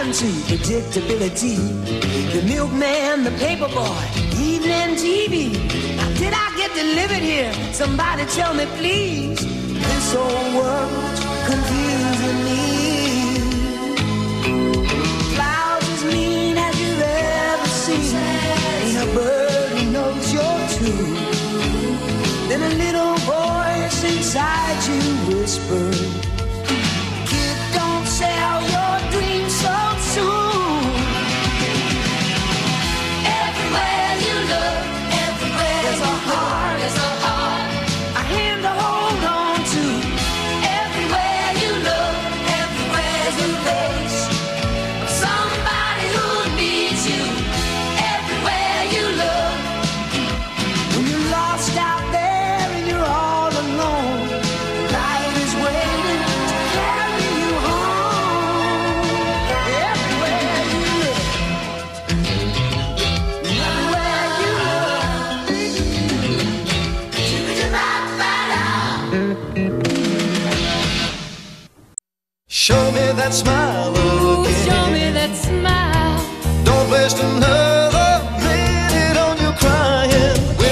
down to predictability. The milkman, the paper boy, evening TV. Now did I get delivered here? Somebody tell me please. This old world's confusing me. Clouds as mean as you've ever seen. Ain't a bird who knows you're true. Then a little voice inside you whispers, kid, don't sell your dreams so soon. Everywhere you look, everywhere there's a heart, a hand to hold on to. Everywhere you look, everywhere there's a face of somebody who needs you. Everywhere you look, when you're lost out there and you're all alone, life is waiting to carry you home. Everywhere you look, everywhere you look. Show me that smile again. Show me that smile. Don't waste another minute on you crying.